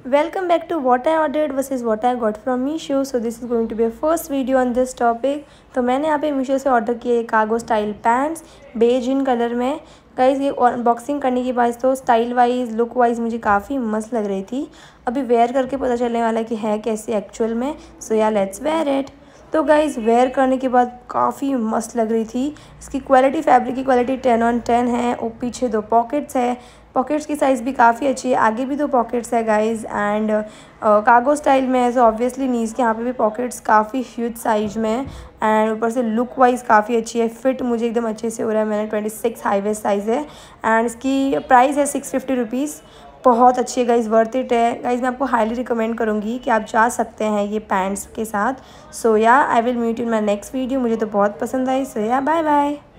Welcome back to what I ordered versus what I got from Meesho. So this is going to be a first video on this topic. तो मैंने यहाँ पे मीशो से order किए cargo style pants beige in colour में। Guys ये unboxing करने के बाद तो स्टाइल वाइज लुक वाइज मुझे काफ़ी मस्त लग रही थी। अभी वेयर करके पता चलने वाला है कि है कैसे एक्चुअल में। So yeah let's wear it. तो गाइज़ वेयर करने के बाद काफ़ी मस्त लग रही थी। इसकी क्वालिटी, फैब्रिक की क्वालिटी 10/10 है। और पीछे 2 पॉकेट्स है। पॉकेट्स की साइज़ भी काफ़ी अच्छी है। आगे भी 2 पॉकेट्स है गाइज़ एंड कार्गो स्टाइल में है। सो ऑब्वियसली नीज़ के यहाँ पे भी पॉकेट्स काफ़ी ह्यूज साइज में है एंड ऊपर से लुक वाइज काफ़ी अच्छी है। फिट मुझे एकदम अच्छे से हो रहा है। मैंने 26 हाई वेस्ट साइज़ है एंड इसकी प्राइस है 650 रुपीज़। बहुत अच्छी है गाइज़, वर्थ इट है गाइज़। मैं आपको हाईली रिकमेंड करूँगी कि आप जा सकते हैं ये पैंट्स के साथ। So yeah I will meet in my next video. मुझे तो बहुत पसंद आई। सो या बाय बाय।